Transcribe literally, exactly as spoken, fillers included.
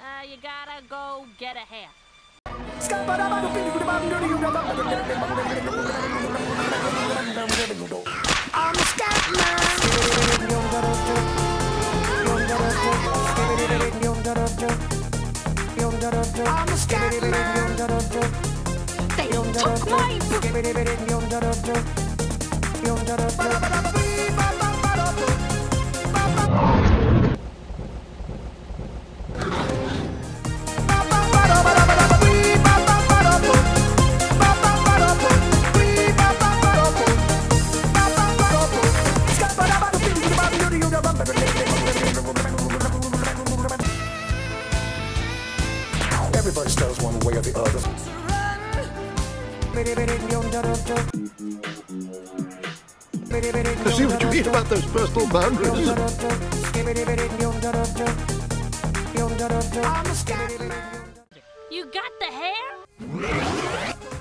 Uh, you gotta go get a hair. I'm a scat man. I'm a scat man. They took my Everybody stutters one way or the other. I see what you mean about those personal boundaries. You got the hair?